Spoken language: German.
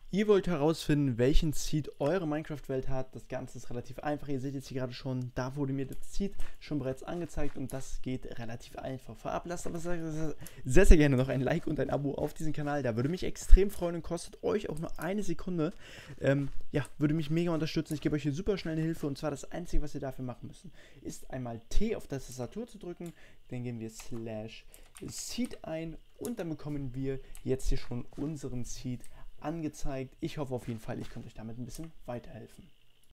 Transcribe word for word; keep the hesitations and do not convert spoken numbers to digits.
Ihr wollt herausfinden, welchen Seed eure Minecraft-Welt hat. Das Ganze ist relativ einfach. Ihr seht jetzt hier gerade schon, da wurde mir das Seed schon bereits angezeigt und das geht relativ einfach. Vorab lasst aber sehr, sehr gerne noch ein Like und ein Abo auf diesen Kanal. Da würde mich extrem freuen und kostet euch auch nur eine Sekunde. Ähm, ja, würde mich mega unterstützen. Ich gebe euch hier super schnell eine Hilfe und zwar das Einzige, was ihr dafür machen müsst, ist einmal T auf der Tastatur zu drücken. Dann gehen wir Slash Seed ein und dann bekommen wir jetzt hier schon unseren Seed angezeigt. Ich hoffe auf jeden Fall, ich konnte euch damit ein bisschen weiterhelfen.